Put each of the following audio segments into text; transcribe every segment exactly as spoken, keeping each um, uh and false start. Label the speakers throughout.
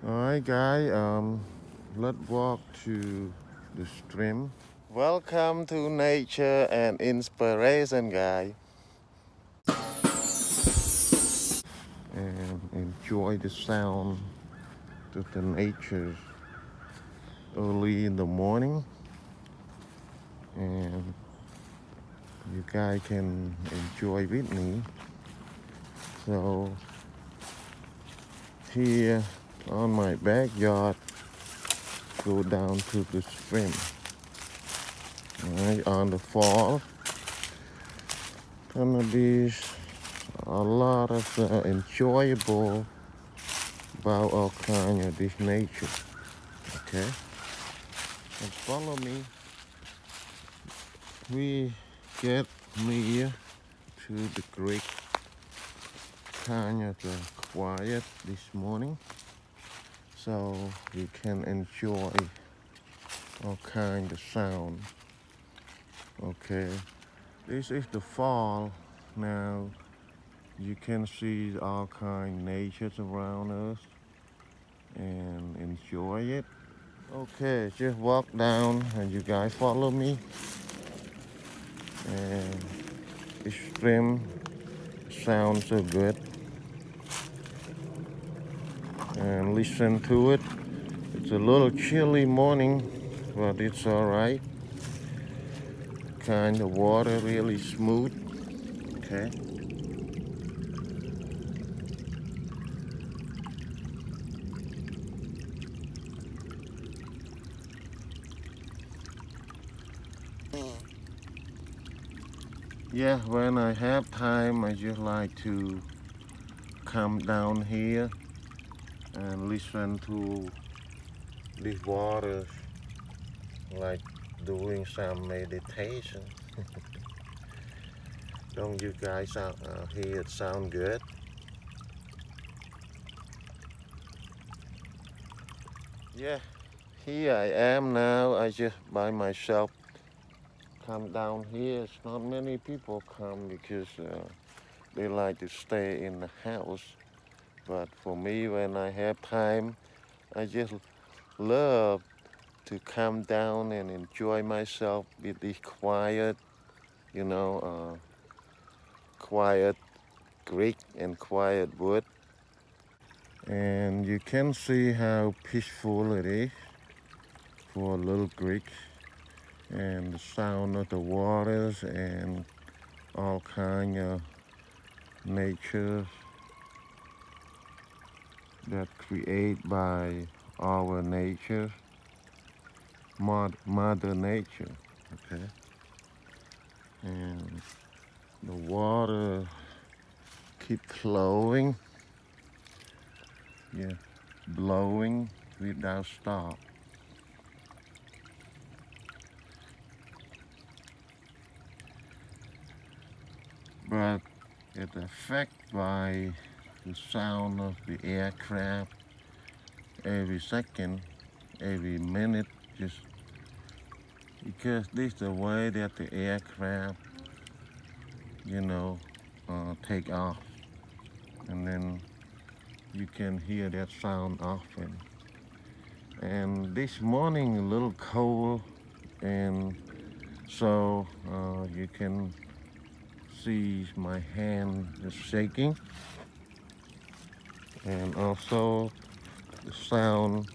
Speaker 1: Alright guys, um, let's walk to the stream. Welcome to nature and inspiration guys. And enjoy the sound of the nature early in the morning. And you guys can enjoy with me. So here on my backyard, go down to the stream. Right, on the fall, gonna be a lot of uh, enjoyable about all kind of this nature. Okay, and follow me. We get near to the creek, kind of uh, quiet this morning, so you can enjoy all kind of sound. Okay, this is the fall now. You can see all kind of nature around us and enjoy it. Okay, just walk down and you guys follow me. And this stream sounds so good. And listen to it. It's a little chilly morning, but it's alright. Kind of water really smooth. Okay. Yeah, when I have time, I just like to come down here and listen to these waters, like doing some meditation. Don't you guys uh, hear it sound good? Yeah, here I am now. I just by myself come down here. It's not many people come because uh, they like to stay in the house. But for me, when I have time, I just love to come down and enjoy myself with this quiet, you know, uh, quiet creek and quiet wood. And you can see how peaceful it is for a little creek, and the sound of the waters and all kind of nature that create by our nature, mother nature. Okay, and the water keep flowing, yeah, blowing without stop. But it's affected by the sound of the aircraft every second, every minute, just because this is the way that the aircraft, you know, uh, take off, and then you can hear that sound often. And this morning a little cold, and so uh, you can see my hand is shaking, and also the sound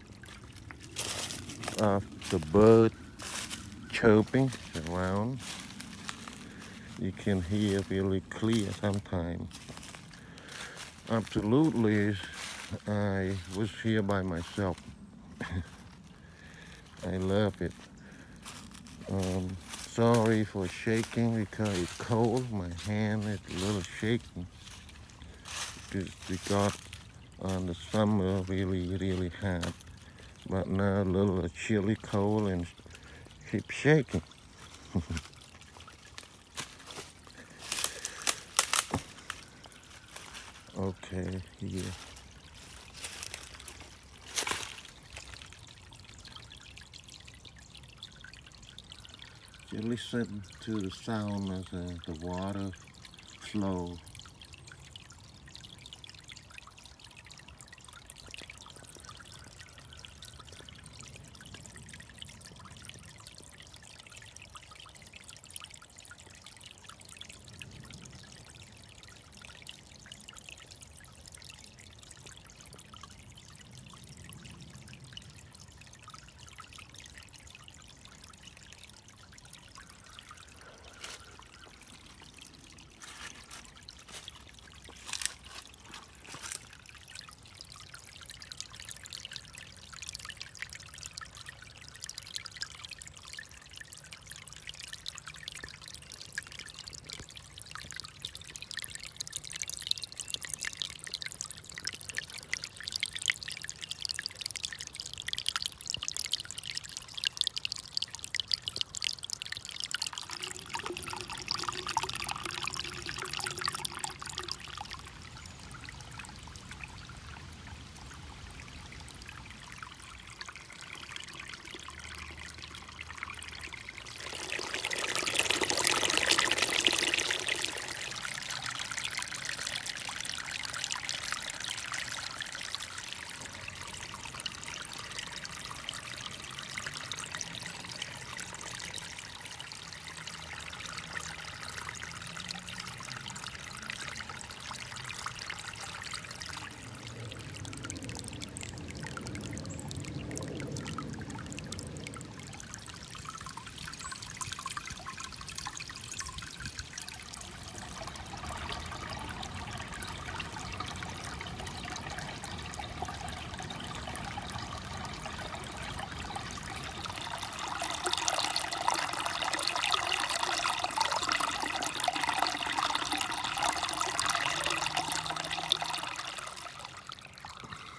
Speaker 1: of the bird chirping around. You can hear really clear sometimes. Absolutely, I was here by myself. I love it. Um, sorry for shaking because it's cold. My hand is a little shaking because we got on the summer really, really hot. But now a little chilly cold and keep shaking. Okay, here. Just listen to the sound of the, the water flow.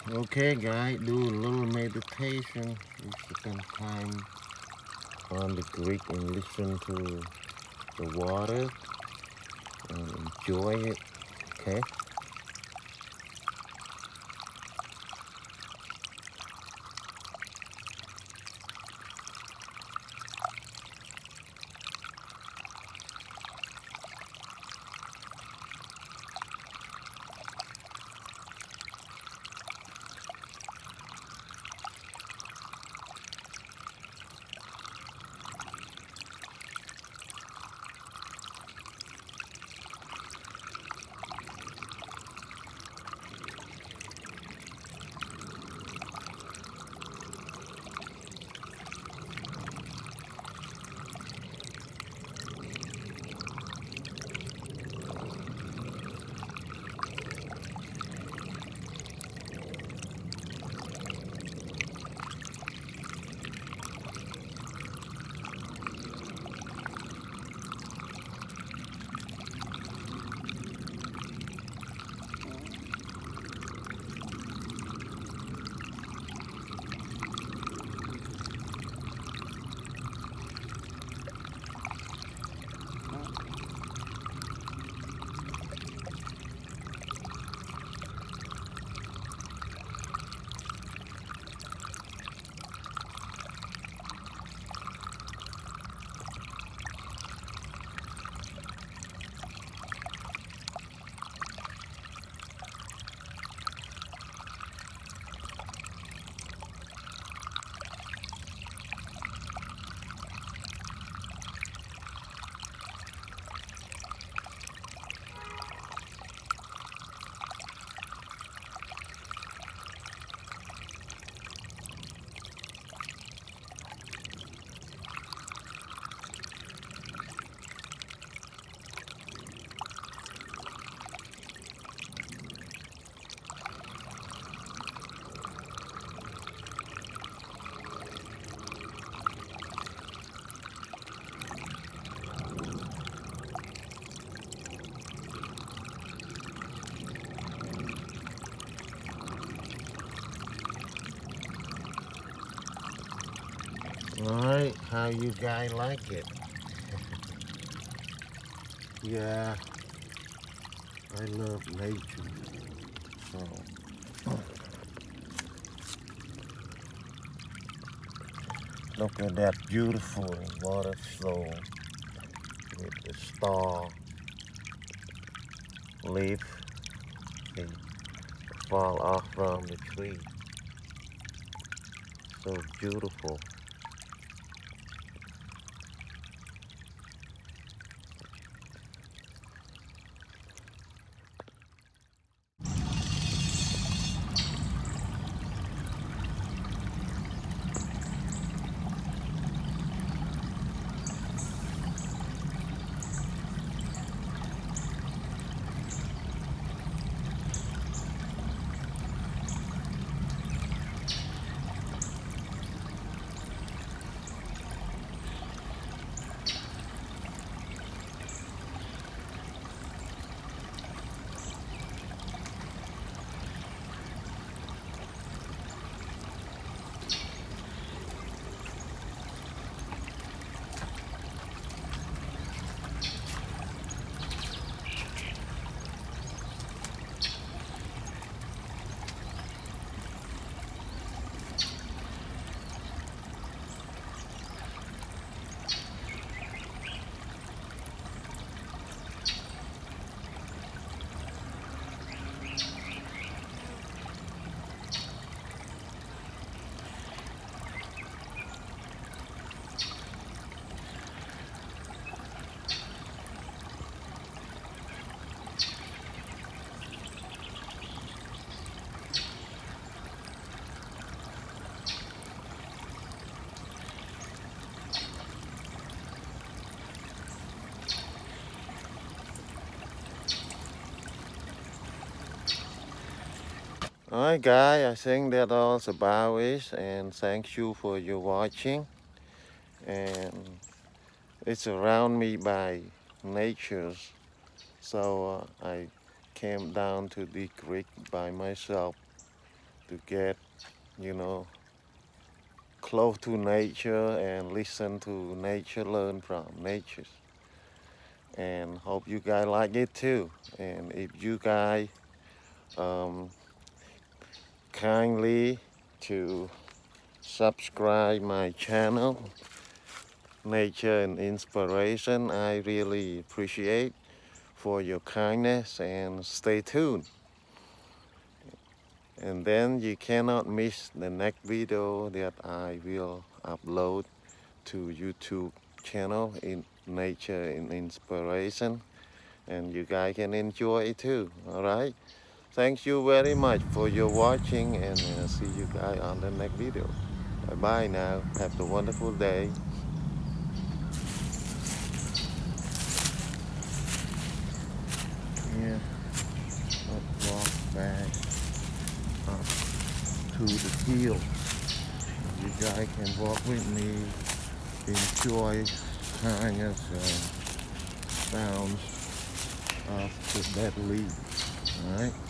Speaker 1: Okay, guys, do a little meditation. You spend time on the creek and listen to the water and enjoy it. Okay. All right, how you guys like it? Yeah, I love nature. So, look at that beautiful water flow with the star leaf. They fall off from the tree. So beautiful. Alright guys, I think that all's about it, and thank you for your watching. And it's around me by nature, so uh, I came down to the creek by myself to get, you know, close to nature and listen to nature, learn from nature. And hope you guys like it too. And if you guys um, kindly to subscribe my channel, Nature and Inspiration, I really appreciate for your kindness, and stay tuned. And then you cannot miss the next video that I will upload to YouTube channel in Nature and Inspiration, and you guys can enjoy it too. All right, thank you very much for your watching, and uh, see you guys on the next video. Bye bye now, have a wonderful day. Yeah, let's walk back up to the hill. You guys can walk with me, enjoy kind of uh, sounds of the dead leaves. All right.